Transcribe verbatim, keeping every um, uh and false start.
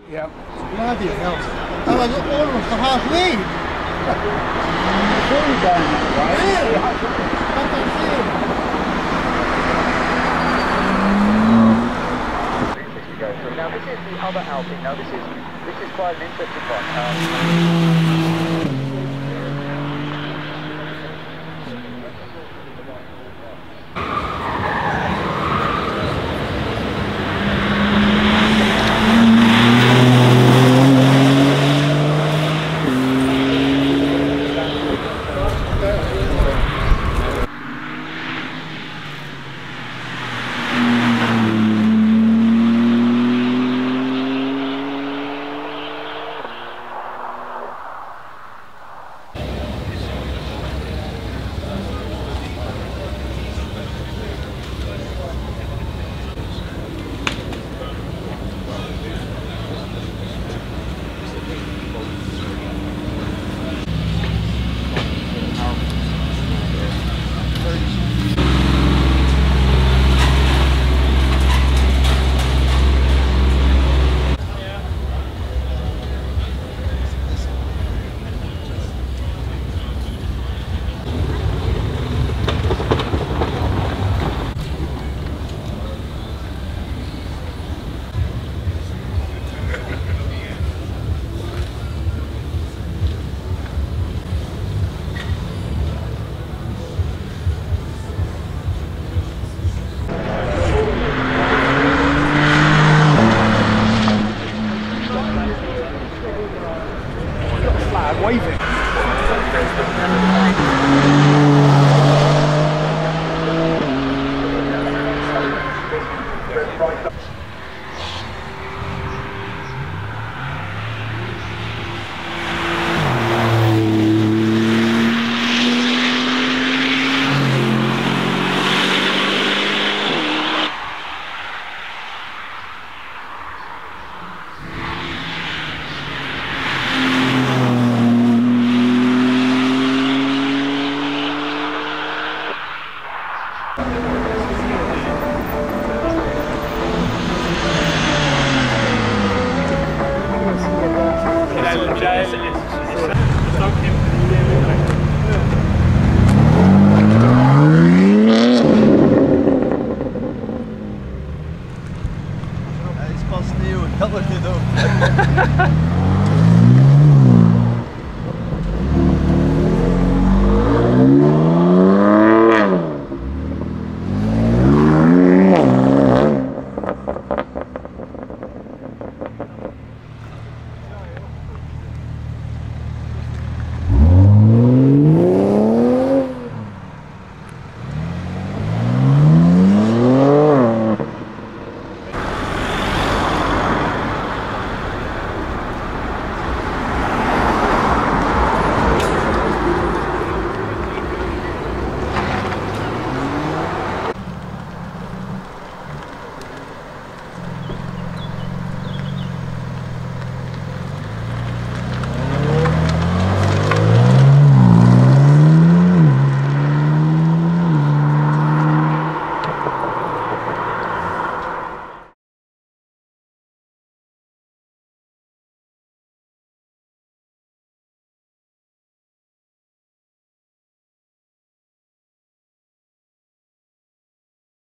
Yeah. Bloody hell. Oh, I got almost a half lead. Really down that way. Really? I can see it. To go through. Now this is the other Alpine. Now this is this is quite an interesting one. Um, Waving. Dat is pas nieuw, dat wordt dit ook.